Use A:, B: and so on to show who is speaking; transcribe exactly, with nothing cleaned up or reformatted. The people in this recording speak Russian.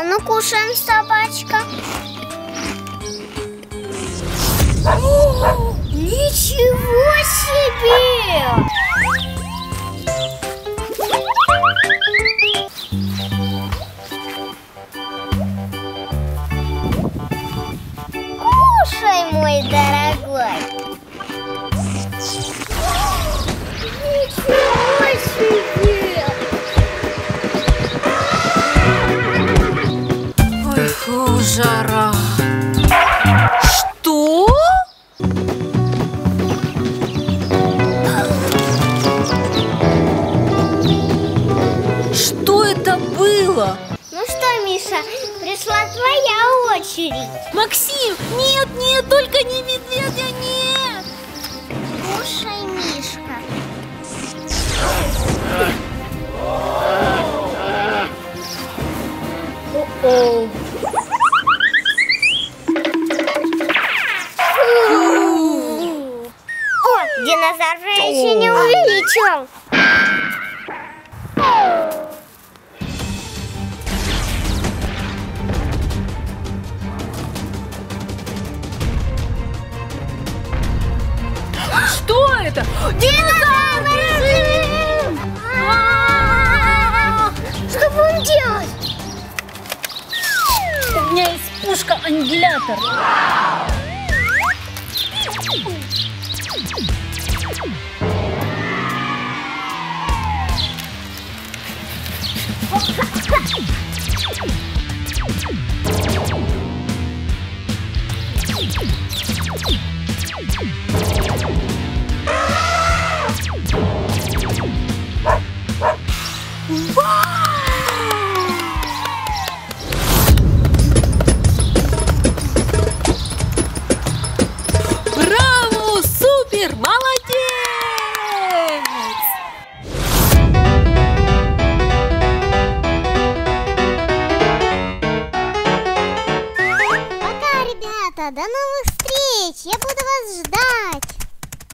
A: ну кушаем, собачка. О, ничего себе! Кушай, мой дорогой. Ничего себе!
B: Ой, фу, жара. Что? Что это было?
A: Ну что, Миша, пришла твоя очередь.
B: Максим, нет, нет, только не медведя, нет!
A: Кушай, Мишка.
B: О-о.
A: О, динозавр же еще не увеличил.
B: Что это? Динозавр!
A: Что будем делать?
B: У меня есть пушка-аннигилятор. Браво! Супер! Молодец!
A: Пока, ребята, до новых встреч! Я буду вас ждать!